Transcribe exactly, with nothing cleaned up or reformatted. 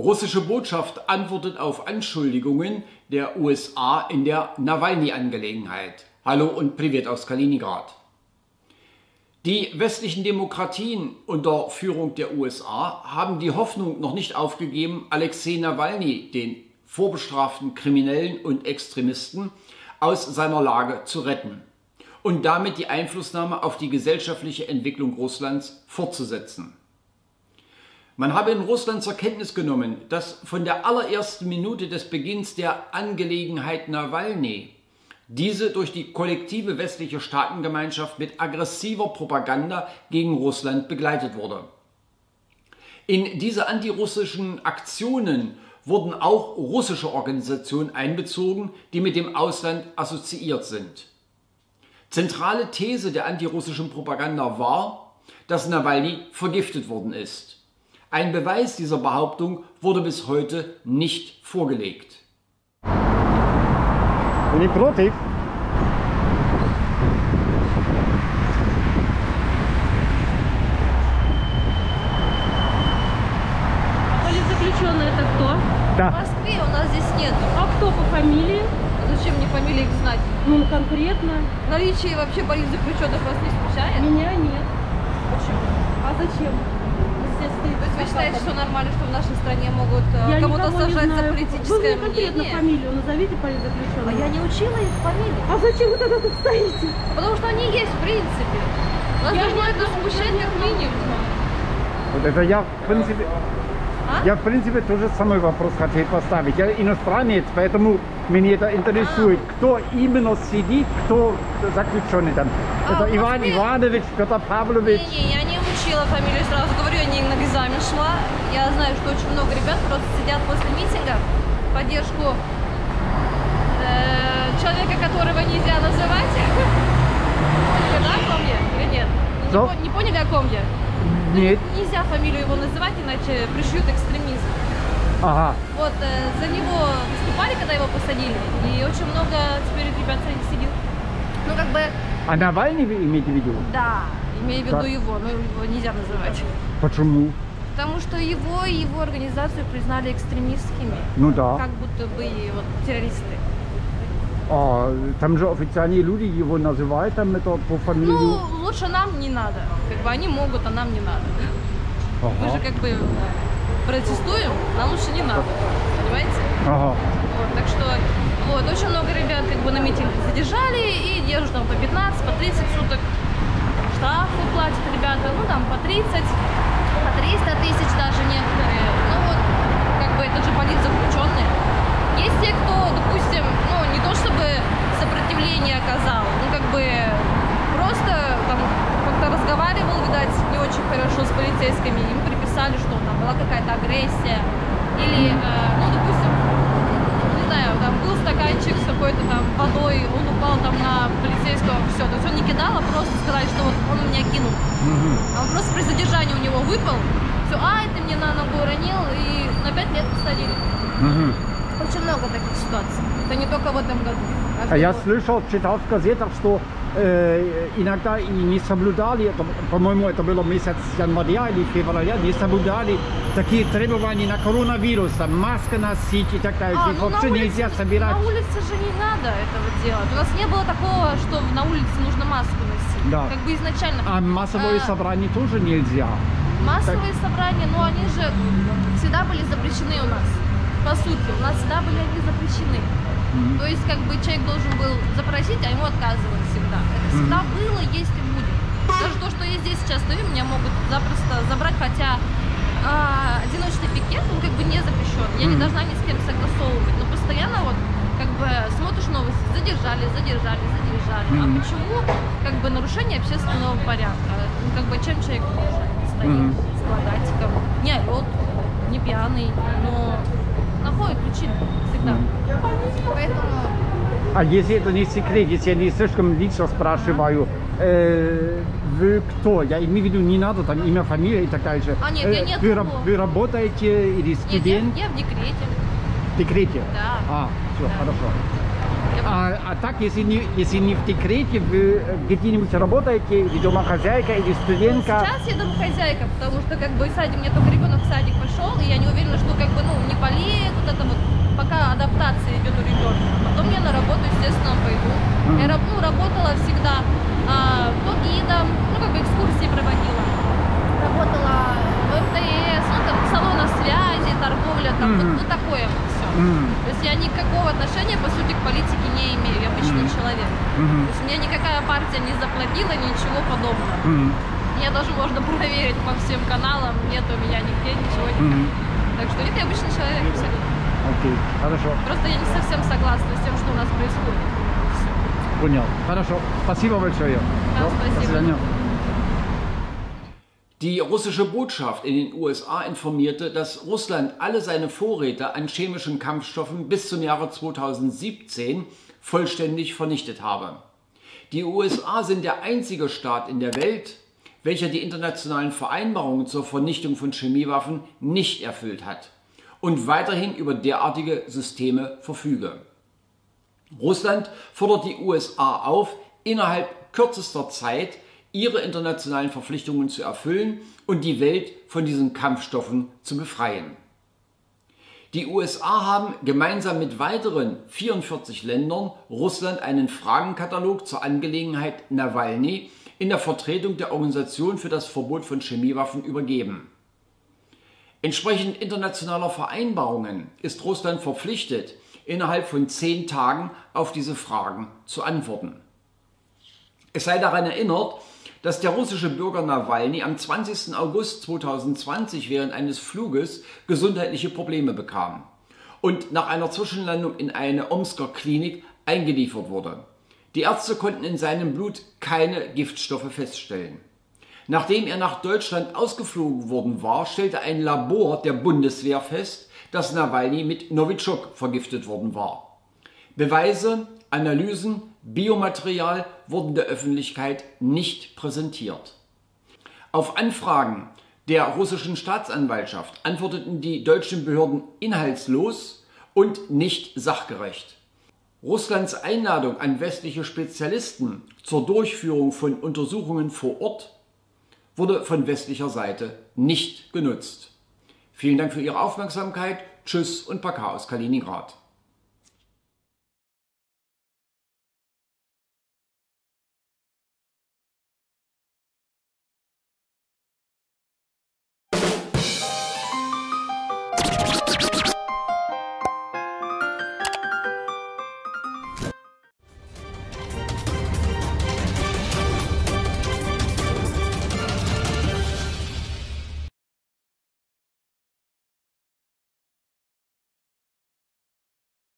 Russische Botschaft antwortet auf Anschuldigungen der U S A in der Nawalny-Angelegenheit. Hallo und Privet aus Kaliningrad. Die westlichen Demokratien unter Führung der U S A haben die Hoffnung noch nicht aufgegeben, Alexei Nawalny, den vorbestraften Kriminellen und Extremisten, aus seiner Lage zu retten und damit die Einflussnahme auf die gesellschaftliche Entwicklung Russlands fortzusetzen. Man habe in Russland zur Kenntnis genommen, dass von der allerersten Minute des Beginns der Angelegenheit Nawalny diese durch die kollektive westliche Staatengemeinschaft mit aggressiver Propaganda gegen Russland begleitet wurde. In diese antirussischen Aktionen wurden auch russische Organisationen einbezogen, die mit dem Ausland assoziiert sind. Zentrale These der antirussischen Propaganda war, dass Nawalny vergiftet worden ist. Ein Beweis dieser Behauptung wurde bis heute nicht vorgelegt. Не против? Политзаключенный это кто? Да. В Москве у нас здесь нет. А кто по фамилии? Зачем мне фамилии их знать? Ну, конкретно. Наличие вообще политзаключенных вас не смущает? Меня нет. Почему? А зачем? Здесь стоит То есть вы плакат. считаете, что нормально, что в нашей стране могут э, Я кому-то никого не сажать за знаю. политическое Вы мне конкретно мнение? фамилию назовите А политзаключенного. я не учила их фамилии. А зачем вы тогда тут стоите? Потому что они есть в принципе. Нас Я должно не это знаю, смущать я не как знаю. минимум. Вот это я в принципе, А? я в принципе тоже самый вопрос хотел поставить. Я иностранец, поэтому меня это интересует, кто именно сидит, кто заключенный там. А, Это в Иван Москве? Иванович, Петр Павлович. Не-не, я не учила фамилию, сразу говорю, я не на экзамен шла. Я знаю, что очень много ребят просто сидят после митинга в поддержку э, человека, которого нельзя называть. Поняли, да, о ком я? Или нет? Не, Что? по- не поняли, о ком я? Нет. Нельзя фамилию его называть, иначе пришьют экстремизм. Ага. Вот э, за него выступали, когда его посадили, и очень много теперь ребят сидит. Ну, как бы, А Навальный вы имеете в виду? да, имею в виду Так. его, но его нельзя называть. Почему? Потому что его и его организацию признали экстремистскими. Ну да. Как будто бы и вот террористы. А, там же официальные люди его называют, там это по фамилии. Ну, лучше нам не надо. Как бы они могут, а нам не надо. Мы Ага. же как бы протестуем, нам лучше не надо. Понимаете? Ага. Вот, так что вот, очень много ребят как бы на митинг задержали и держат там по пятнадцать, по тридцать суток. Штрафы платят ребята, ну там по тридцать, по триста тысяч даже некоторые. Ну вот, как бы это же политзаключенные. Есть те, кто, допустим, ну не то чтобы сопротивление оказал, ну как бы просто там как-то разговаривал, видать, не очень хорошо с полицейскими, им приписали, что там была какая-то агрессия. Или, э, ну, допустим, не знаю, там был стаканчик с какой-то там водой, он упал там на полицейского, все. То есть он не кидал, а просто сказали, что вот он меня кинул. Мгм. А он просто при задержании у него выпал, все, ай, ты мне на ногу уронил, и на пять лет посадили. Мгм. Очень много таких ситуаций. Это не только в этом году. А Каждый я год. слышал, читал в газетах, что э, иногда и не соблюдали, это, по-моему, это было месяц января или февраля, не соблюдали такие требования на коронавирус, там, маска носить и так далее. А, И ну, вообще на улице, нельзя собирать. на улице же не надо этого делать. У нас не было такого, что на улице нужно маску носить. Да. Как бы изначально. А массовые А, собрания тоже нельзя. Массовые собрания, но они же всегда были запрещены у нас. По сути, у нас всегда были они запрещены. Мгм. То есть, как бы человек должен был запросить, а ему отказывали всегда. Это всегда было, есть и будет. Даже то, что я здесь сейчас стою, меня могут запросто забрать, хотя а, одиночный пикет, он как бы не запрещен. Я не Мгм. должна ни с кем согласовывать. Но постоянно вот как бы смотришь новости, задержали, задержали, задержали. А Мгм. почему? Как бы нарушение общественного порядка. Ну, как бы чем человек мешает? Стоит Мгм. с плакатиком, не орет, не пьяный, но находит причину всегда. Поэтому А если это не секрет, если я не слишком лично спрашиваю, э, вы кто? Я имею в виду, не надо там имя, фамилия и так далее. А, нет, я не вы, от раб- того. вы работаете или нет, я, студент? я в декрете. В декрете? Да. А, все, Да. хорошо. Я А, а так, если не, если не в декрете, вы где-нибудь работаете, или домохозяйка, или студентка? Сейчас я домохозяйка, потому что как бы садик, у меня только ребенок в садик пошел, и я не уверена, что как бы, ну, не болеет, вот это вот, пока адаптация идет у ребенка. Потом я на работу, естественно, пойду. Mm-hmm. Я ну, работала всегда а, то гидом, ну, как бы экскурсии проводила. Работала в эм тэ эс, ну, там, салонах связи, торговля, там, mm-hmm. вот, вот такое вот все. Mm-hmm. То есть я никакого отношения, по сути, к политике не имею, я обычный mm-hmm. человек. Mm-hmm. То есть мне никакая партия не заплатила, ничего подобного. Mm-hmm. Мне даже можно проверить по всем каналам, нет у меня нигде ничего не mm-hmm. Так что нет, я обычный человек абсолютно. Окей, okay. Хорошо. Просто я не совсем согласна с тем, что у нас происходит. Все. Понял. Хорошо. Спасибо большое. Да, so, спасибо. До свидания. Die russische Botschaft in den U S A informierte, dass Russland alle seine Vorräte an chemischen Kampfstoffen bis zum Jahre zweitausendsiebzehn vollständig vernichtet habe. Die U S A sind der einzige Staat in der Welt, welcher die internationalen Vereinbarungen zur Vernichtung von Chemiewaffen nicht erfüllt hat und weiterhin über derartige Systeme verfüge. Russland fordert die U S A auf, innerhalb kürzester Zeit ihre internationalen Verpflichtungen zu erfüllen und die Welt von diesen Kampfstoffen zu befreien. Die U S A haben gemeinsam mit weiteren vierundvierzig Ländern Russland einen Fragenkatalog zur Angelegenheit Nawalny in der Vertretung der Organisation für das Verbot von Chemiewaffen übergeben. Entsprechend internationaler Vereinbarungen ist Russland verpflichtet, innerhalb von zehn Tagen auf diese Fragen zu antworten. Es sei daran erinnert, dass der russische Bürger Nawalny am zwanzigsten August zweitausendzwanzig während eines Fluges gesundheitliche Probleme bekam und nach einer Zwischenlandung in eine Omsker Klinik eingeliefert wurde. Die Ärzte konnten in seinem Blut keine Giftstoffe feststellen. Nachdem er nach Deutschland ausgeflogen worden war, stellte ein Labor der Bundeswehr fest, dass Nawalny mit Novichok vergiftet worden war. Beweise, Analysen, Biomaterial wurden der Öffentlichkeit nicht präsentiert. Auf Anfragen der russischen Staatsanwaltschaft antworteten die deutschen Behörden inhaltslos und nicht sachgerecht. Russlands Einladung an westliche Spezialisten zur Durchführung von Untersuchungen vor Ort wurde von westlicher Seite nicht genutzt. Vielen Dank für Ihre Aufmerksamkeit. Tschüss und Baka aus Kaliningrad.